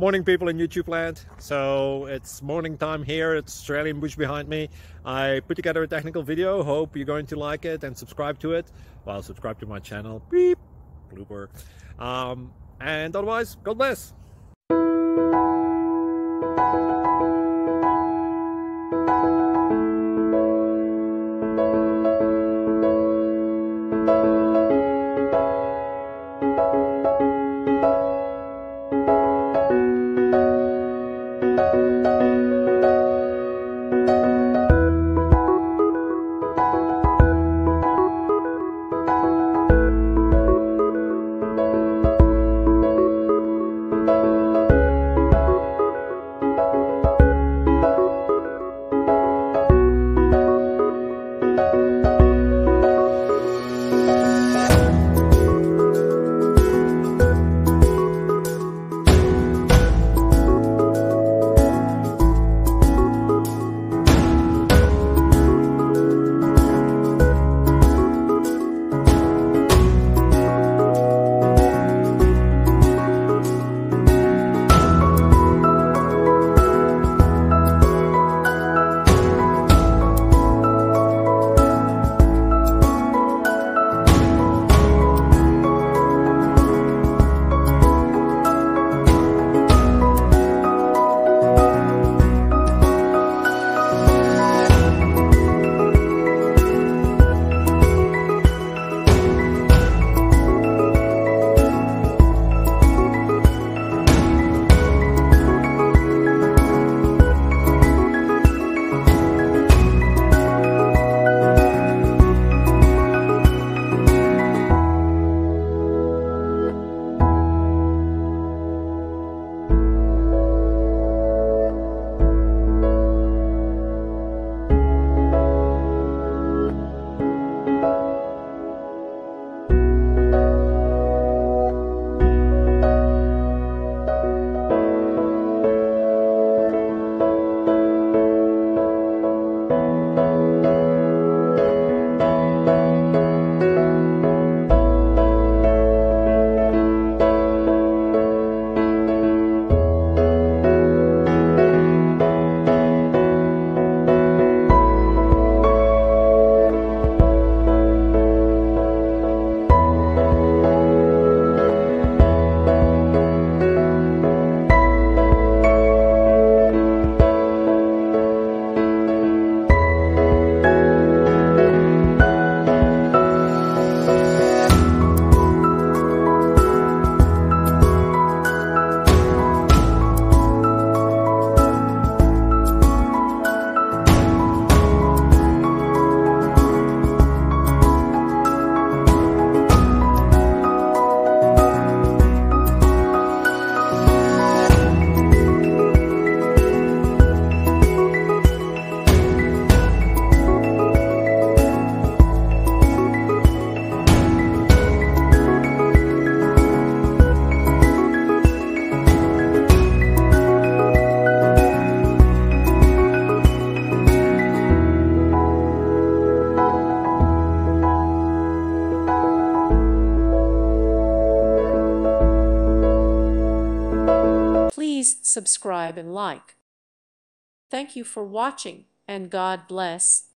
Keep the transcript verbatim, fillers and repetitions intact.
Morning, people in YouTube land. So it's morning time here. It's Australian bush behind me. I put together a technical video. Hope you're going to like it and subscribe to it. Well, subscribe to my channel. Beep. Blooper. Um, and otherwise, God bless. Please subscribe and like. Thank you for watching, and God bless.